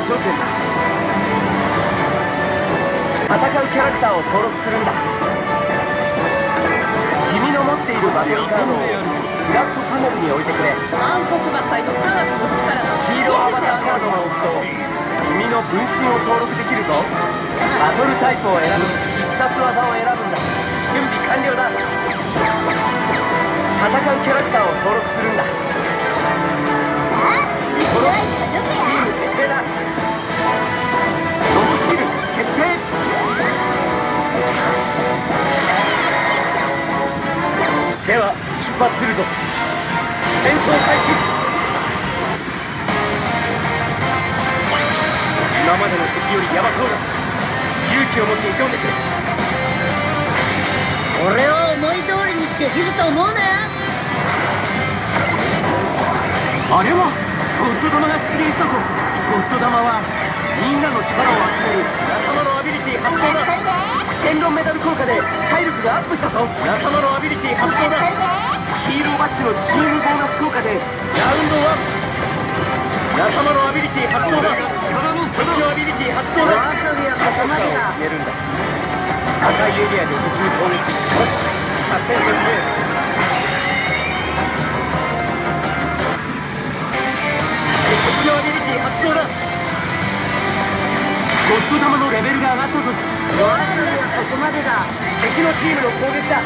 頂点だ。戦うキャラクターを登録するんだ。君の持っているバトルカードをクラフトパネルに置いてくれ。 暗黒魔界の科学の力が黄色アバターカードを置くと君の分身を登録できるぞ。バトルタイプを選び必殺技を選ぶんだ。準備完了だ。戦うキャラクターを登録するんだ。チーム決定だ。ロボスキル決定。では出発するぞ。戦争開始。今までの敵よりヤバそうだ。勇気を持って挑んでくれ。 俺を思い通りにできると思うなよ。 あれはゴッド玉が出現したぞ。ゴッド玉はみんなの力を集める仲間のアビリティ発動だ。剣論メダル効果で体力がアップしたぞ。仲間のアビリティ発動だ。ヒーローバッジのチームボーナス効果でラウンド1。仲間のアビリティ発動だ。敵のアビリティ発動だ。 遊びはここまでだ。 決めるんだ。赤いエリアで敵に攻撃。作戦決定。敵のアビリティ発動だ。ゴッド玉のレベルが上がったぞ。 夜遊びはここまでだ。 敵のチームの攻撃だ。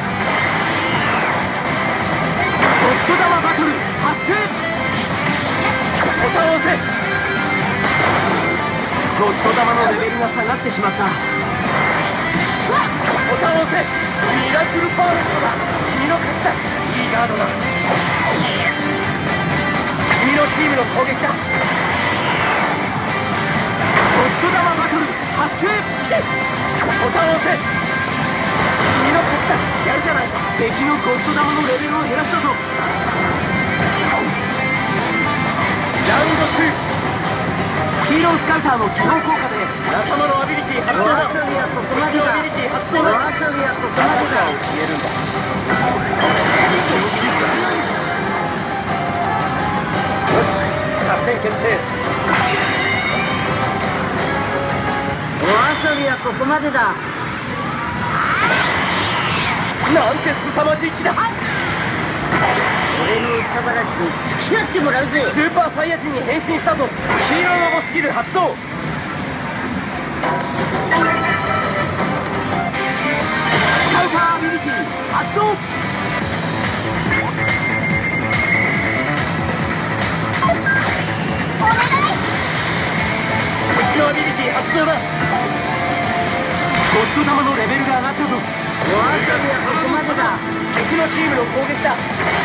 ゴッド玉バトル発生。ボタンを押せ。ゴッド玉のレベルが下がってしまった。ボタンを押せ。ミラクルパーフェクトだ。君の勝ちだ。いいガードだ。君のチームの攻撃だ。ゴッド玉バトル発生。ボタンを押せ。君の勝ちだ。やるじゃないか。敵のゴッド玉のレベルを減らしたぞ。ラウンド2。ヒーロースカウターの基本効果で仲間のアビリティ発動だ。 夜遊びはここまでだ。 アビリティ発動だ。 夜遊びはここまでだ。 消えるんだ。作戦決定。 夜遊びはここまでだ。 なんて凄まじい気だ。 俺の憂さ晴らしに付き合ってもらうぜ。 スーパーサイヤ人に変身したぞ。ヒーローロボスキル発動。スカウターアビリティ発動。敵のアビリティ発動だ。ゴッド玉のレベルが上がったぞ。 夜遊びはここまでだ。 敵のチームの攻撃だ。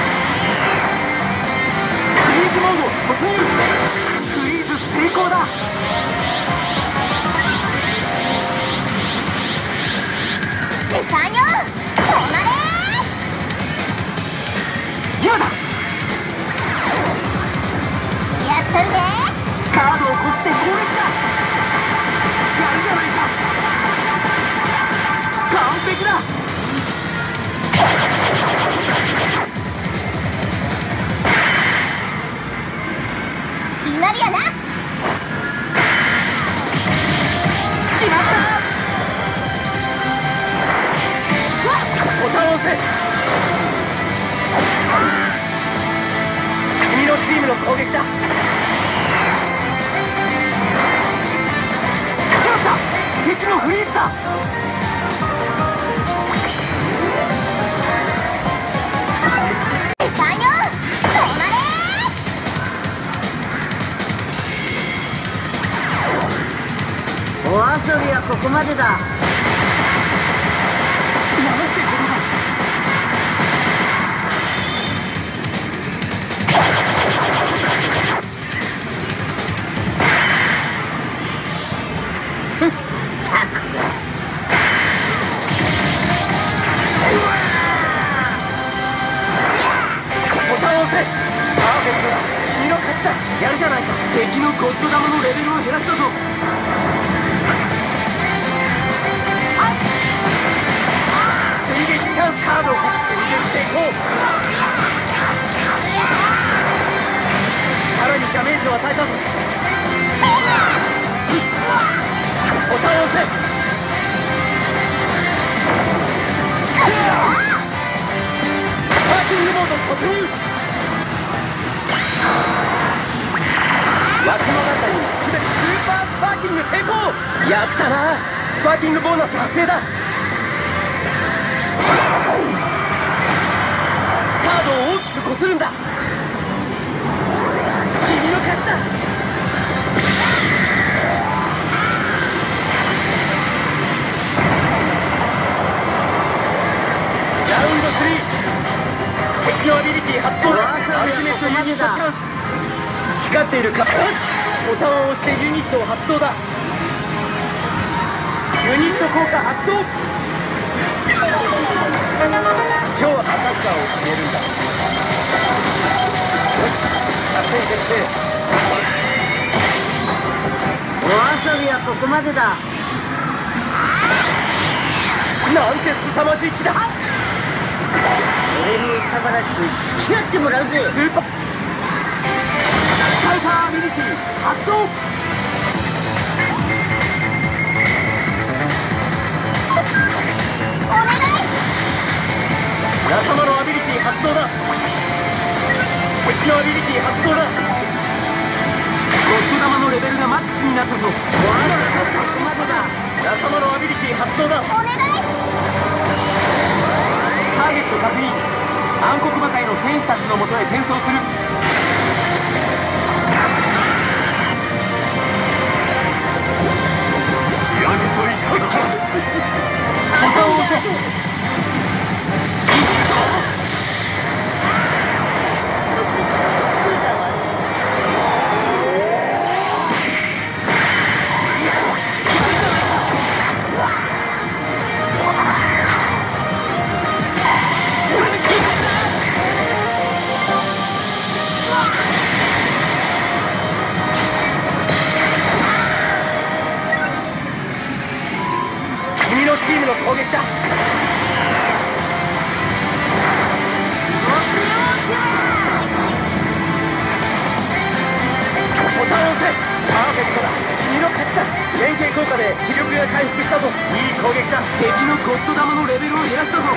フリーズモード突入。フリーズ成功だ。 時間よ、止まれ。 今だ。 やっとるで。 カードをこして攻撃だ。やるじゃないか。完璧だ。 決まりやな。 決まった。ボタンを押せ。君のチームの攻撃だ。敵のフリーズだ。 時間よ、止まれ。 お遊びはここまでだ。 やめてくれ。やるじゃないか。敵のゴッド玉のレベルを減らしたぞ。電撃チャンスカード成功。さらにダメージを与えたぞ。 やったな。スパーキングボーナス発生だ。カードを大きくこするんだ。君の勝ちだ。ラウンド3、敵のアビリティ発動だ。アルティメットユニットチャンス。光っているか。ボタンを押してユニットを発動だ。ユニット効果発動。超アタッカーを決めるんだ。作戦決定。 お遊びはここまでだ。 なんて凄まじい気だ。 俺の憂さ晴らしに付き合ってもらうぜ。 スーパーカウンターアビリティ発動。 お願い。 仲間のアビリティ発動だ。敵のアビリティ発動だ。ゴッド玉のレベルがマックスになったぞ。 ここまでだ。 仲間のアビリティ発動だ。 お願い。 ターゲット確認。暗黒魔界の戦士たちのもとへ転送する。仕上げといかんか。ボタンを押せ。君のチームの攻撃だ。ボタンを押せ。パーフェクトだ。君の勝ちだ。連携効果で気力が回復したぞ。いい攻撃だ。敵のゴッド玉のレベルを減らしたぞ。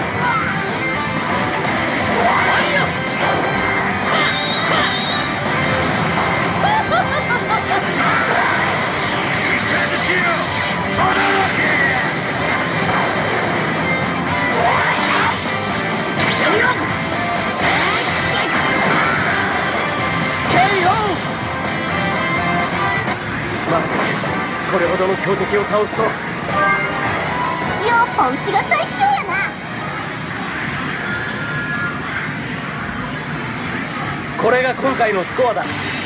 これほどの強敵を倒すと。 よ本気が最強やな。 これが今回のスコアだ。